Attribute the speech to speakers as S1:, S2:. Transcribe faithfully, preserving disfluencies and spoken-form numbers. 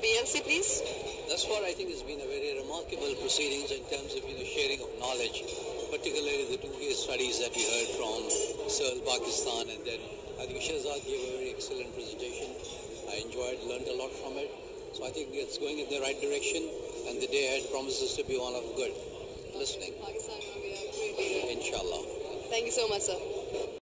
S1: B L C, please.
S2: Thus far, I think it's been a very remarkable proceedings in terms of you know sharing of knowledge, particularly the two case studies that we heard from Seoul, Pakistan, and then I think Shahzad gave a very excellent presentation. I enjoyed, learned a lot from it. So I think it's going in the right direction, and the day ahead promises to be one of good listening.
S1: Pakistan, we are great.
S2: Inshallah.
S1: Thank you so much, sir.